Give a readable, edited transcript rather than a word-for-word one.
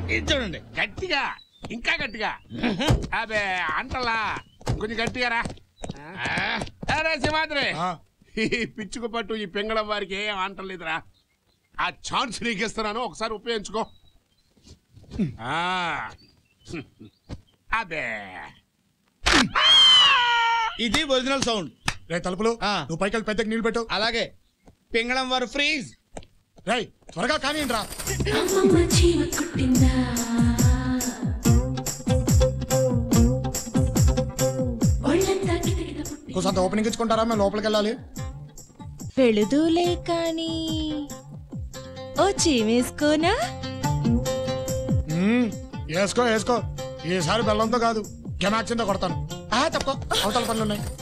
ఇది చూడండి. గట్టిగా, ఇంకా గట్టిగా. అబే అంటలా, కొంచెం గట్టిగా రా. అరే సింహాద్రి, ఈ పిచ్చుకు పట్టు ఈ పింగళం వారికి ఏం అంటలేదురా. ఆ ఛాన్స్ నీకు ఇస్తున్నాను, ఒకసారి ఉపయోగించుకో. అబే ఇది ఒరిజినల్ సౌండ్. రే తలుపులు, నువ్వు పైకి వెళ్ళి పెద్దకి నీళ్ళు పెట్టు. అలాగే. పింగళం వారు ఫ్రీజ్. రై త్వరగా కానీ రా. కొంత ఓపెనింగ్ ఇచ్చుకుంటారా, మేము లోపలికి వెళ్ళాలి. వెళుదూలే కానీ ఓ చీమేసుకోనా? వేసుకో వేసుకో, ఈసారి బెల్లంతో కాదు గెమాక్సింతో కొడతాను. తప్ప అవతల పనులు ఉన్నాయి.